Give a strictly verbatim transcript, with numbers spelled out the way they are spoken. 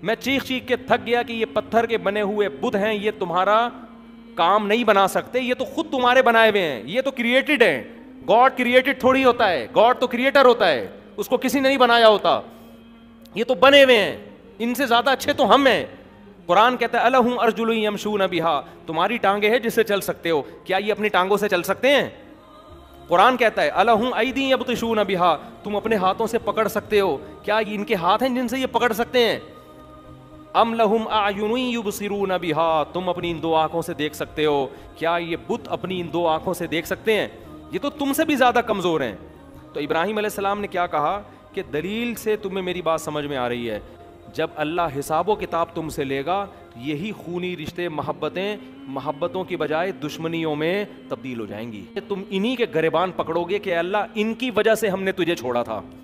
میں چیخ چیخ کے تھک گیا کہ یہ پتھر کے بنے ہوئے بت ہیں, یہ تمہارا کام نہیں بنا سکتے, یہ تو خود تمہارے بنائے ہوئے ہیں, یہ تو کریٹڈ ہیں. گاڈ کریٹڈ تھوڑی ہوتا ہے, گاڈ تو کریٹر ہوتا ہے, اس کو کسی نے نہیں بنایا ہوتا, یہ تو بنے ہوئے ہیں, ان سے زیادہ اچھے تو ہم ہیں. قرآن کہتا ہے الہم ارجل یمشون بہا, تمہاری ٹانگیں ہیں جس سے چل سکتے ہو, کیا یہ اپنی ٹانگوں سے چل سکتے ہیں؟ قرآن کہتا ہے الہم ایدی یبطشون بہا, تم اپنے ہاتھوں سے پکڑ سکتے ہو, کیا یہ ان کے ہاتھ ہیں جن سے یہ پکڑ سکتے ہیں؟ ام لہم اعین یبصرون بہا, تم اپنی ان دو آنکھوں سے دیکھ سکتے ہو, کیا یہ بت اپنی ان دو آنکھوں سے دیکھ سکتے ہیں؟ یہ تو تم سے بھی زیادہ کمزور ہیں. تو ابراہیم علیہ السلام نے کیا کہا کہ دلیل سے تمہیں میری بات سمجھ میں آ رہی ہے, جب اللہ حساب و کتاب تم سے لے گا, یہی خونی رشتے محبتیں محبتوں کی بجائے دشمنیوں میں تبدیل ہو جائیں گی. تم انہی کے گریبان پکڑو گے کہ اللہ ان کی وجہ سے ہم نے تجھے چھوڑا تھا.